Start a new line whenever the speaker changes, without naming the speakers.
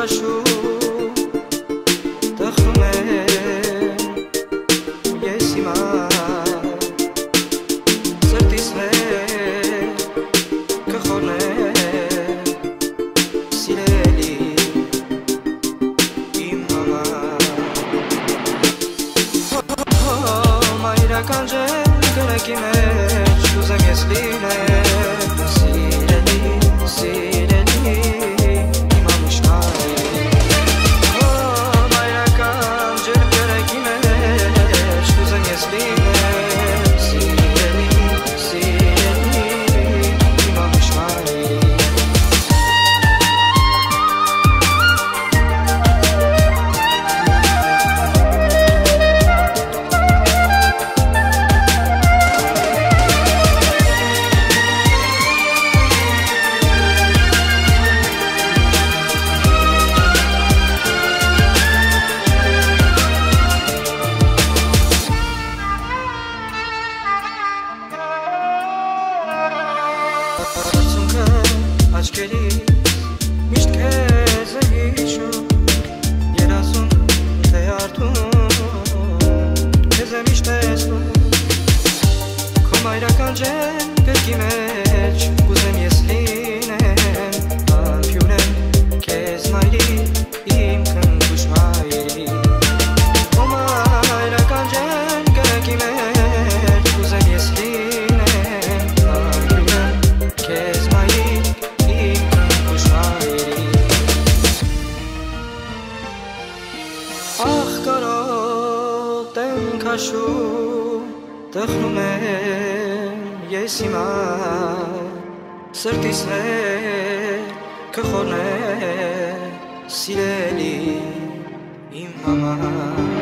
քաշու տխրում եմ ես հիմա սրտիս վեր կխորնեմ սիրելի իմ համար մայրական ջեմ կրակի մեջ ուզեմ ես լինեմ սիրելի իմ ամուշկայ մայրական ջեմ կրակի մեջ ուզեմ ես լինեմ սիրելի իմ ամուշկայ Աչքերի միշտ քեզ է հիշում երազում թե արդում քեզ է միշտ տեսնում քո մայրական ջեմ գրկի մեջ ուզեմ ես լինեմ ամփյուրեմ քեզ մայրի իմ քնքուշ մայրի քո մայրական ջեմ գրկի մեջ ուզեմ ես լինեմ ամփյուրեմ քեզ մայրի Ախ կարոտ եմ քաշու տխրում եմ ես հիմա սրտիս վեր կխորնեմ սիրելի իմ համար